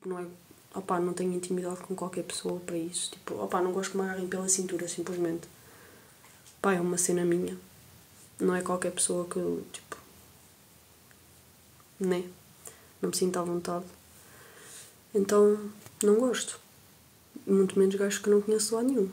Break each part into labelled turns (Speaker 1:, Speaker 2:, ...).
Speaker 1: Tipo, não é... Opá, não tenho intimidade com qualquer pessoa para isso. Tipo, opá, não gosto que me agarrem pela cintura, simplesmente. Pá, é uma cena minha. Não é qualquer pessoa que eu, tipo... Né? Não me sinto à vontade. Então, não gosto. Muito menos gajos que não conheço lá nenhum.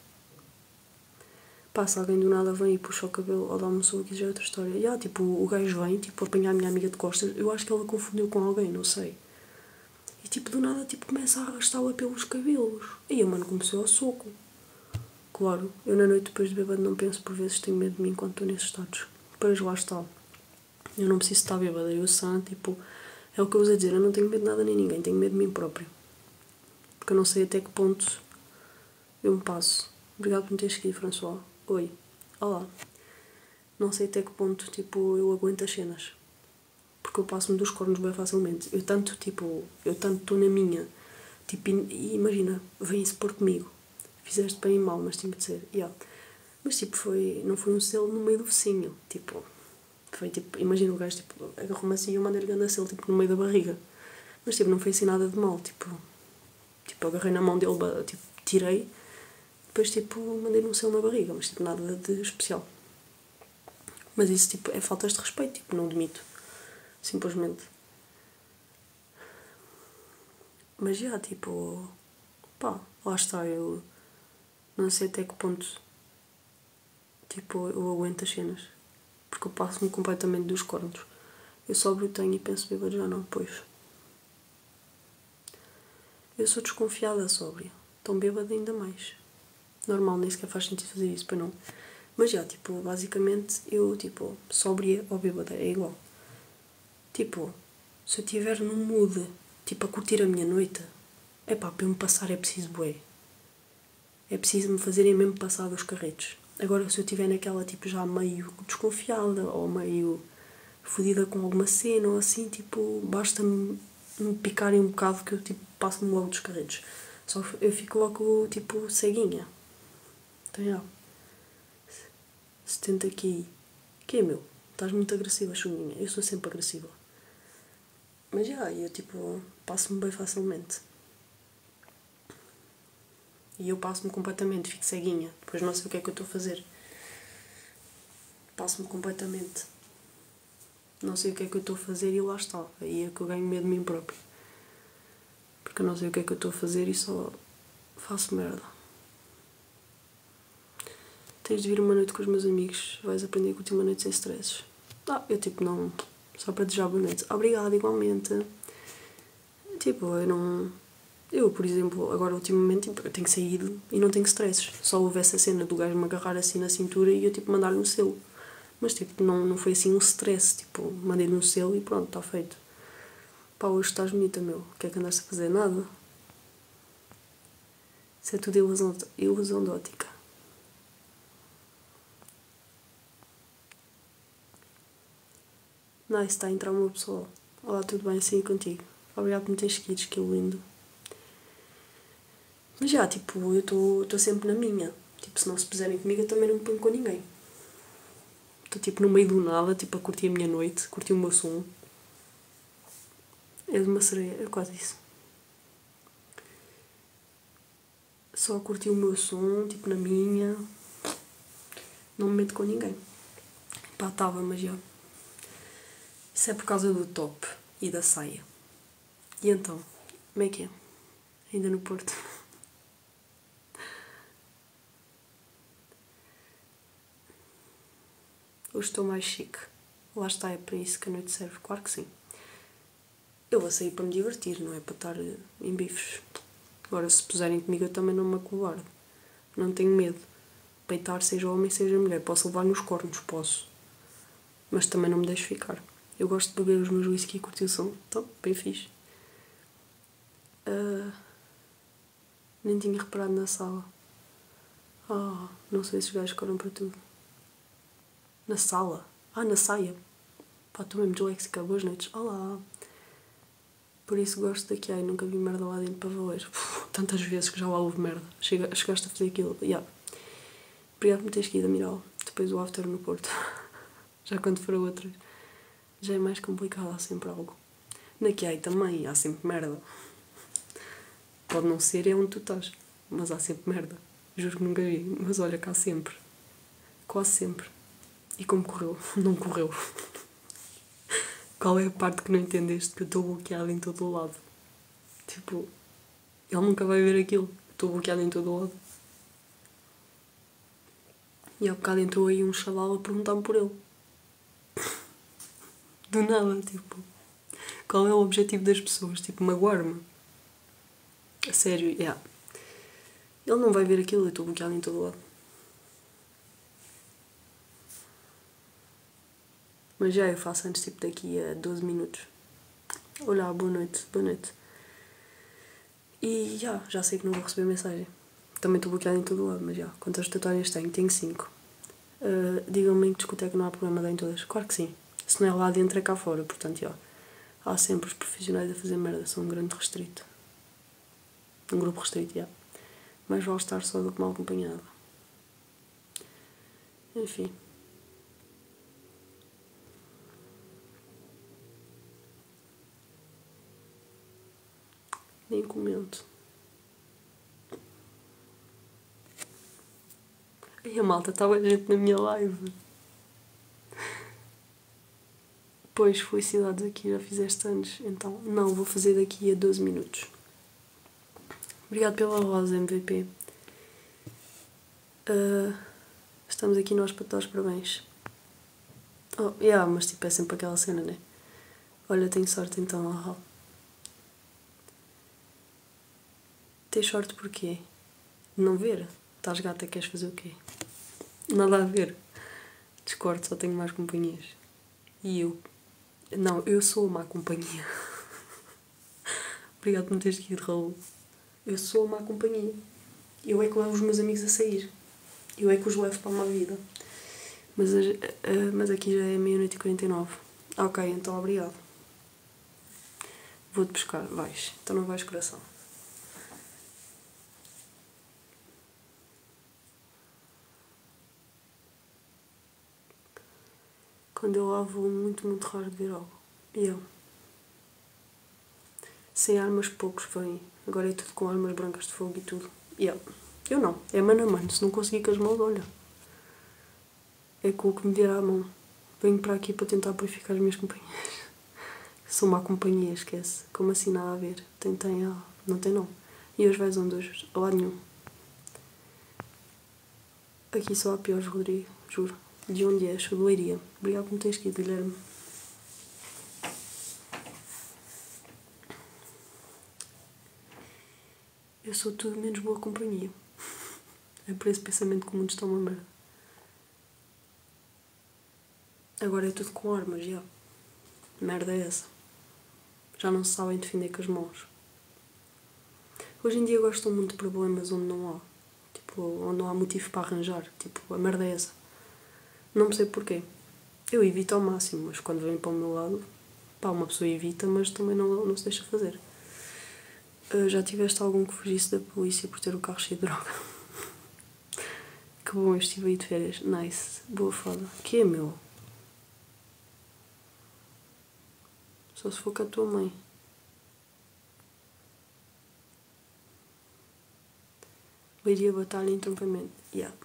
Speaker 1: Pá, se alguém do nada vem e puxa o cabelo ou dá-me um soco, isso já é outra história. E tipo, o gajo vem, tipo, apanhar a minha amiga de costas. Eu acho que ela confundiu com alguém, não sei. E tipo, do nada, tipo, começa a arrastá-la pelos cabelos. E a mano começou ao soco. Claro, eu na noite depois de bêbado não penso por vezes, tenho medo de mim enquanto estou nesses estados. Depois lá está. Eu não preciso estar bêbada, eu sã, tipo... É o que eu uso a dizer, eu não tenho medo de nada nem ninguém, tenho medo de mim próprio. Porque eu não sei até que ponto eu me passo. Obrigado por me teres escrito, François. Oi. Olá. Não sei até que ponto, tipo, eu aguento as cenas. Porque eu passo-me dos cornos bem facilmente. Eu tanto estou na minha. Tipo, e imagina, vem-se pôr comigo. Fizeste bem e mal, mas tinha de ser. Yeah. Mas tipo, não foi um selo no meio do focinho. Tipo, foi tipo, imagina o gajo, tipo, agarrou-me assim e eu mandei-lhe grande selo, tipo, no meio da barriga. Mas tipo, não foi assim nada de mal. Tipo, agarrei na mão dele, tipo, tirei. Depois, tipo, mandei-lhe um selo na barriga. Mas tipo, nada de especial. Mas isso, tipo, é falta de respeito. Tipo, não admito. Simplesmente. Mas já, tipo... Pá, lá está, eu... Não sei até que ponto... Tipo, eu aguento as cenas. Porque eu passo-me completamente dos cornos. Eu sóbrio tenho e penso bêbado já não, pois. Eu sou desconfiada sóbria. Tão bêbada ainda mais. Normal, nem sequer faz sentido fazer isso, pois não. Mas já, tipo, basicamente, eu, tipo, sóbria ou bêbada é igual. Tipo, se eu estiver num mood, tipo, a curtir a minha noite, epá, para eu me passar é preciso bué. É preciso me fazerem mesmo passar dos carretos. Agora, se eu estiver naquela, tipo, já meio desconfiada ou meio fodida com alguma cena ou assim, tipo, basta-me me picarem um bocado que eu, tipo, passo-me logo dos carretos. Só eu fico logo, tipo, ceguinha. Então, já. 70 aqui. Que é, meu? Estás muito agressiva, chuminha. Eu sou sempre agressiva. Mas, já, eu, tipo, passo-me bem facilmente. E eu passo-me completamente, fico ceguinha. Depois não sei o que é que eu estou a fazer. Passo-me completamente. Não sei o que é que eu estou a fazer e lá está. Aí é que eu ganho medo de mim próprio. Porque eu não sei o que é que eu estou a fazer e só faço merda. Tens de vir uma noite com os meus amigos. Vais aprender a curtir uma noite sem stresses. Eu tipo não... Só para desejar boa noite. Obrigada, igualmente. Tipo, eu não... Eu, por exemplo, agora ultimamente tipo, eu tenho saído e não tenho stresses. Só houve essa cena do gajo me agarrar assim na cintura e eu tipo mandar-lhe um selo. Mas tipo, não foi assim um stress. Tipo, mandei-lhe um selo e pronto, está feito. Pá, hoje estás bonita, meu. O que é que andaste a fazer? Nada. Isso é tudo ilusão de ótica. Nice, está a entrar o meu pessoal. Olá, tudo bem? Sim, contigo. Obrigado por me teres seguido, que lindo. Mas já, tipo, eu estou sempre na minha. Tipo, se não se puserem comigo, eu também não me ponho com ninguém. Estou tipo no meio do nada, tipo a curtir a minha noite, curtir o meu som. É de uma sereia, é quase isso. Só a curtir o meu som, tipo na minha. Não me meto com ninguém. Pá, estava, mas já. Isso é por causa do top e da saia. E então, como é que é? Ainda no Porto? Hoje estou mais chique. Lá está, é para isso que a noite serve. Claro que sim. Eu vou sair para me divertir, não é para estar em bifes. Agora, se puserem comigo, eu também não me acovardo. Não tenho medo. Peitar, seja homem, seja mulher. Posso levar nos cornos, posso. Mas também não me deixo ficar. Eu gosto de beber os meus whisky e curtir o som. Então, bem fixe. Nem tinha reparado na sala. Não sei se os gajos ficaram para tudo. Na sala? Na saia. Pá, estou mesmo disléxica. Boas noites. Olá. Por isso gosto daqui. Nunca vi merda lá dentro para valer. Tantas vezes que já lá houve merda. Chegaste a fazer aquilo. Obrigado por me teres ido, Amiral. Depois o after no Porto. Já quando for a outra. Já é mais complicado. Há sempre algo. Na Kiai também. Há sempre merda. pode não ser, é onde tu estás. Mas há sempre merda. Juro que nunca vi. Mas olha, cá sempre. Quase sempre. E como correu? Não correu. Qual é a parte que não entendeste? Que eu estou bloqueada em todo o lado. Tipo, ele nunca vai ver aquilo. Estou bloqueada em todo o lado. E há bocado entrou aí um chaval a perguntar-me por ele. Do nada, tipo. Qual é o objetivo das pessoas? Tipo, magoar-me. A sério, yeah. Ele não vai ver aquilo, eu estou bloqueada em todo o lado. Mas já eu faço antes, tipo, daqui a 12 minutos. Olá, boa noite, boa noite. E já sei que não vou receber mensagem. Também estou bloqueada em todo o lado, mas já. Quantas tatuagens tenho? Tenho 5. Digam-me em que discoteca não há problema de em todas. Claro que sim. Se não é lá dentro, é cá fora. Portanto, já. Há sempre os profissionais a fazer merda. São um grande restrito. Um grupo restrito, já. Mais vale estar só do que mal acompanhado. Enfim. Nem comento. E a malta, estava gente na minha live. Pois, felicidades aqui, já fizeste anos. Então, não, vou fazer daqui a 12 minutos. Obrigado pela rosa, MVP. Estamos aqui nós para te dar os parabéns. Oh, mas tipo, é sempre aquela cena, né? Olha, tenho sorte então, Rahal. Tens sorte porquê? Não ver? Estás gata, queres fazer o quê? Nada a ver. Discordo, só tenho mais companhias. E eu? Não, eu sou uma má companhia. Obrigado por me teres seguido, Raul. Eu sou uma má companhia. Eu é que levo os meus amigos a sair. Eu é que os levo para uma vida. Mas aqui já é 00:49. Ok, então obrigado. Vou-te buscar, vais. Então não vais, coração. Quando eu lá vou, muito, muito raro de ver algo. E eu? Sem armas, poucos vêm. Agora é tudo com armas brancas de fogo e tudo. E eu não. É mano a mano. Se não conseguir com as mãos, olha. É com o que me vier à mão. Venho para aqui para tentar purificar as minhas companhias. Sou uma companhia, esquece. Como assim nada a ver? Não tem não. E hoje vais onde hoje? A lado nenhum. Aqui só há piores, Rodrigo. Juro. De onde és? Sou de Leiria. Obrigado por me teres escrito, Guilherme. Eu sou tudo menos boa companhia. É por esse pensamento que o mundo está uma merda. Agora é tudo com armas, já. Merda é essa. Já não se sabem defender com as mãos. Hoje em dia gostam muito de problemas onde não há. Tipo, onde não há motivo para arranjar. Tipo, a merda é essa. Não sei porquê. Eu evito ao máximo, mas quando vem para o meu lado, pá, uma pessoa evita, mas também não se deixa fazer. Já tiveste algum que fugisse da polícia por ter o carro cheio de droga? Que bom, eu estive aí de férias. Nice. Boa foda. Que é, meu? Só se for com a tua mãe. Leiria batalha em entroncamento. Yeah.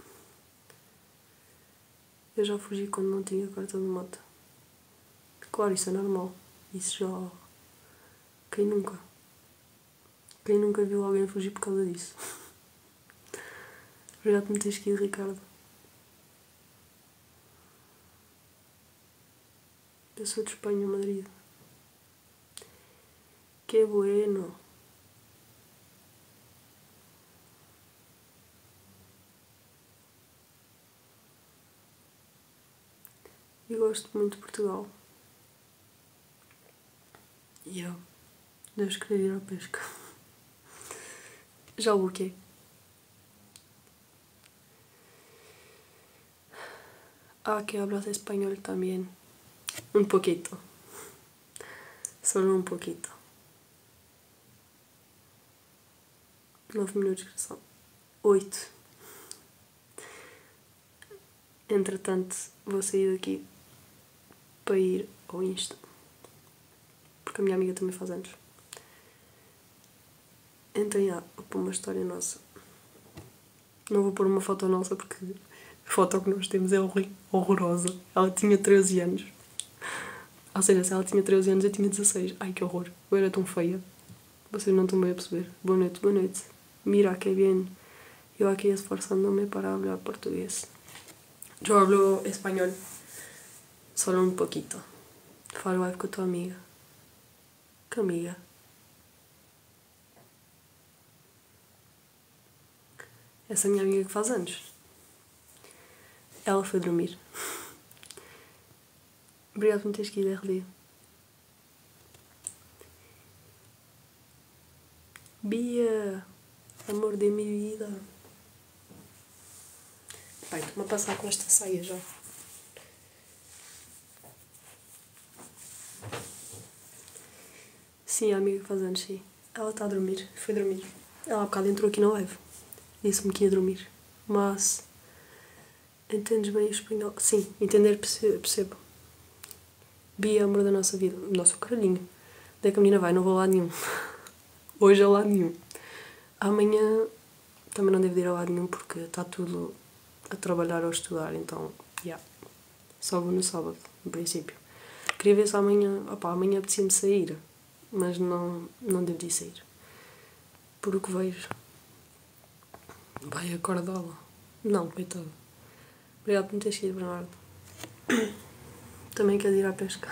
Speaker 1: Eu já fugi quando não tinha carta de moto. Claro, isso é normal. Isso já... Quem nunca? Quem nunca viu alguém fugir por causa disso? Obrigado por me teres esquido, Ricardo. Eu sou de Espanha, Madrid. Que bueno. Eu gosto muito de Portugal. E eu deves querer ir à pesca. Já o bloqueei. Que hablas español también. Un poquito. Solo un poquito. 9 minutos, coração. 8. Entretanto, vou sair daqui para ir ao Insta. Porque a minha amiga também faz anos. Então, vou pôr uma história nossa. Não vou pôr uma foto nossa porque a foto que nós temos é horrorosa. Ela tinha 13 anos. Ou seja, se ela tinha 13 anos, eu tinha 16. Ai, que horror. Eu era tão feia. Vocês não estão bem a perceber. Boa noite, boa noite. Mira, que bien. Eu aqui esforzándome para hablar portugués. Yo hablo español. Solo un poquito. Falo live com a tua amiga. Que amiga? Essa minha amiga que faz anos. Ela foi dormir. Obrigado por me teres ido, RD. Bia, amor de minha vida. Pai, estou-me a passar com esta saia já. Sim, a amiga que faz anos, sim. Ela está a dormir, foi dormir. Ela há bocado entrou aqui na live. Disse-me que ia dormir. Mas... entendes bem o espanhol? Sim, entender percebo. Bia, amor da nossa vida. Nossa, caralhinho. Onde é que a menina vai? Não vou lá nenhum. Hoje a lá nenhum. Amanhã também não devo ir a lado nenhum porque está tudo a trabalhar ou a estudar, então, só vou no sábado, no princípio. Queria ver se amanhã, amanhã apetecia-me sair, mas não devo de sair. Por o que vejo. Vai acordá-la. Não, coitado. Obrigado por me teres ido, Bernardo. Também queres ir à pesca.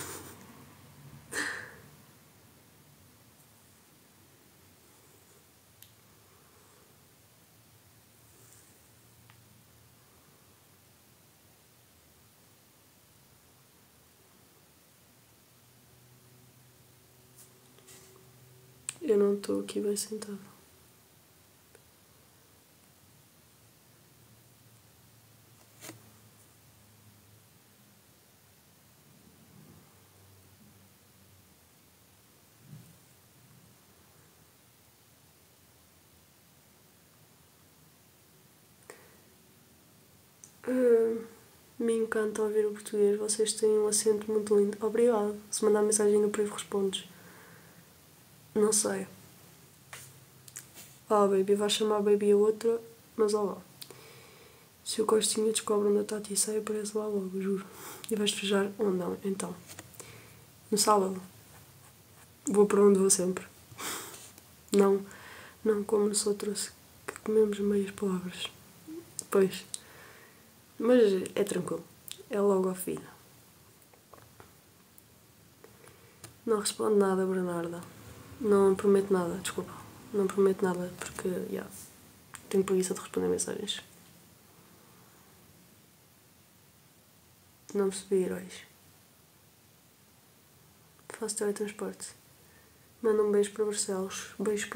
Speaker 1: Eu não estou aqui bem sentada. Me encanta ouvir o português. Vocês têm um acento muito lindo. Obrigado. Se mandar mensagem no privo, respondes. Não sei. Baby, vais chamar Baby a outra, mas lá. Se o Costinha descobre onde a Tati sai, aparece lá logo, juro. E vais festejar onde não? Então. No sábado. Vou para onde vou sempre. Não como nos outros que comemos meias palavras. Pois. Mas é tranquilo. É logo ao fim. Não respondo nada, Bernarda. Não prometo nada, desculpa. Não prometo nada porque, tenho preguiça de responder mensagens. Não percebi, heróis. Faço teletransporte. Manda um beijo para Barcelos. Beijo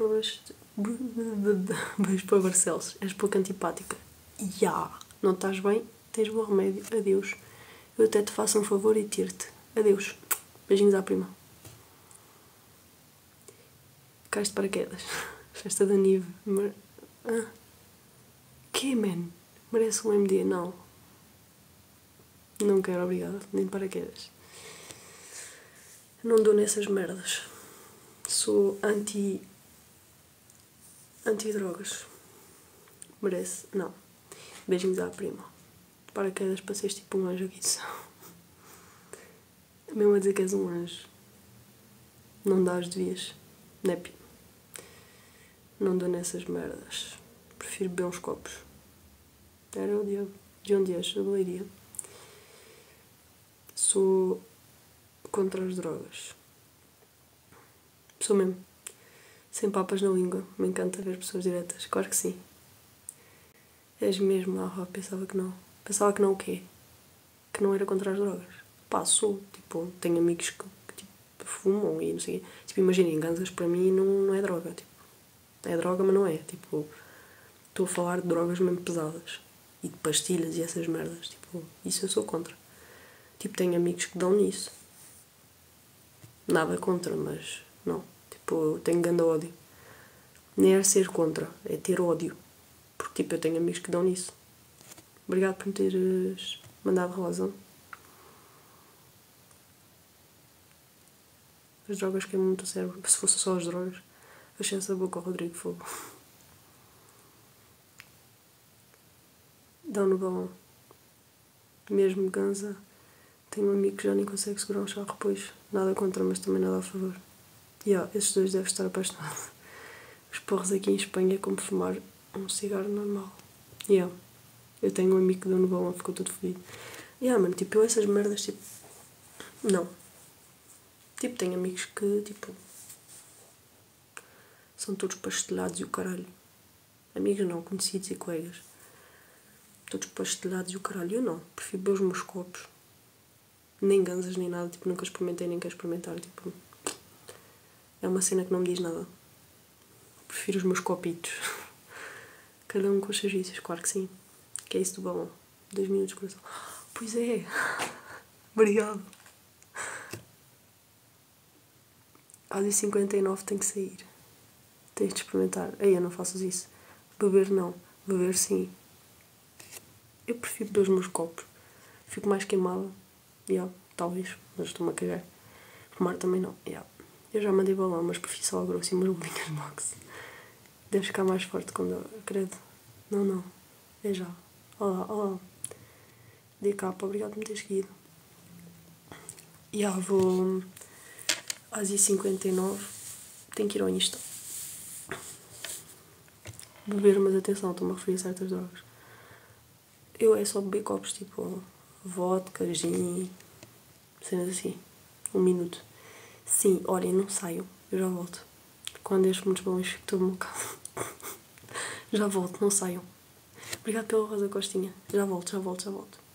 Speaker 1: para Barcelos. És pouco antipática. Não estás bem? Tens bom remédio. Adeus. Eu até te faço um favor e tiro-te. Adeus. Beijinhos à prima. Caíste de paraquedas. Festa da Nive. Que, man? Merece um MD? Não. Não quero, obrigada. Nem de paraquedas. Não dou nessas merdas. Sou anti-drogas. Merece? Não. Beijinhos à prima. Paraquedas para seres tipo um anjo aqui. Mesmo a dizer que és um anjo. Não dás, devias. Nepi. Não dou nessas merdas. Prefiro beber uns copos. Era o dia de onde és, eu leiria. Sou contra as drogas. Sou mesmo. Sem papas na língua. Me encanta ver pessoas diretas. Claro que sim. És mesmo. Pensava que não. Pensava que não o quê? Que não era contra as drogas. Sou. Tipo, tenho amigos que tipo, fumam e não sei o quê. Tipo, imaginem, ganzas para mim não é droga. Tipo, é droga, mas não é. Tipo, estou a falar de drogas mesmo pesadas. E de pastilhas e essas merdas. Tipo, isso eu sou contra. Tipo, tenho amigos que dão nisso. Nada contra, mas não. Tipo, eu tenho grande ódio. Nem é ser contra, é ter ódio. Porque, tipo, eu tenho amigos que dão nisso. Obrigado por me teres mandado razão. As drogas queimam muito o cérebro. Se fosse só as drogas. Fechei essa boca ao Rodrigo Fogo. Dão no balão. Mesmo ganza. Tenho um amigo que já nem consegue segurar um charro, pois nada contra, mas também nada a favor. Esses dois devem estar apaixonados. Os porros aqui em Espanha é como fumar um cigarro normal. Eu tenho um amigo que deu no balão, ficou todo fodido. Mano, tipo, eu essas merdas, tipo... Não. Tipo, tenho amigos que, tipo... São todos pastelhados e o caralho. Amigos não, conhecidos e colegas. Todos pastelhados e o caralho. Eu não. Prefiro beber os meus copos. Nem ganzas, nem nada. Tipo, nunca experimentei, nem quero experimentar. Tipo... É uma cena que não me diz nada. Prefiro os meus copitos. Cada um com os seus vícios, claro que sim. Que é isso do balão. 2 minutos de coração. Pois é. Obrigado. Às 59 tem que sair. Tens de experimentar. Eu não faço isso. Beber não. Beber sim. Eu prefiro beber os meus copos. Fico mais queimada. Talvez. Mas estou-me a cagar. Fumar também não. Eu já mandei balão, mas prefiro só a grosso e umas bolinhas box. Deves ficar mais forte quando eu acredito. Não. É já. Olá. DK, obrigado por me ter seguido. Vou às 59. Tenho que ir ao Insta. Beber, mas atenção, estou-me a referir a certas drogas. Eu é só beber copos, tipo vodka, gin, cenas assim. 1 minuto. Sim, olhem, não saiam. Eu já volto. Quando estes muitos balões fico todo mocado. Já volto, não saiam. Obrigado pela rosa costinha. Já volto.